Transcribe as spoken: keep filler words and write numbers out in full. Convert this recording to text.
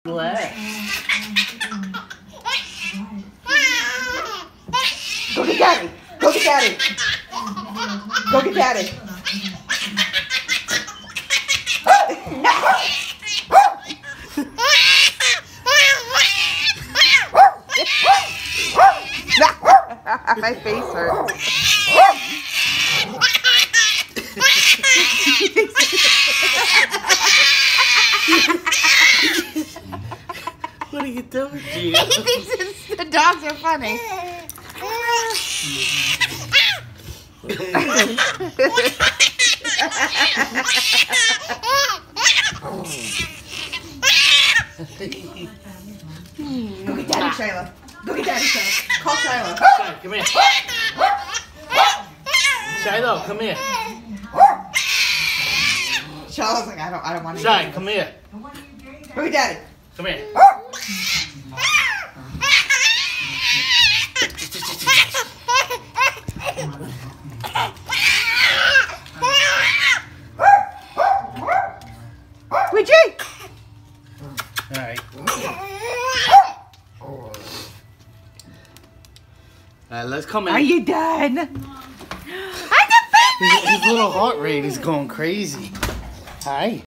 What? Go get daddy. Go get daddy. Go get daddy. My face hurts. What are you doing, Gio? He thinks it's, the dogs are funny. Go get daddy, Shiloh. Go get daddy, Shiloh. Call Shiloh. Shiloh, come here. Shiloh, come here. Shiloh's like, I don't, I don't want to. Shiloh, come here. Go get daddy. Come here. Would you? All right. All right, let's come in. Are you done? I'm the His, his little heart rate is going crazy. Hi.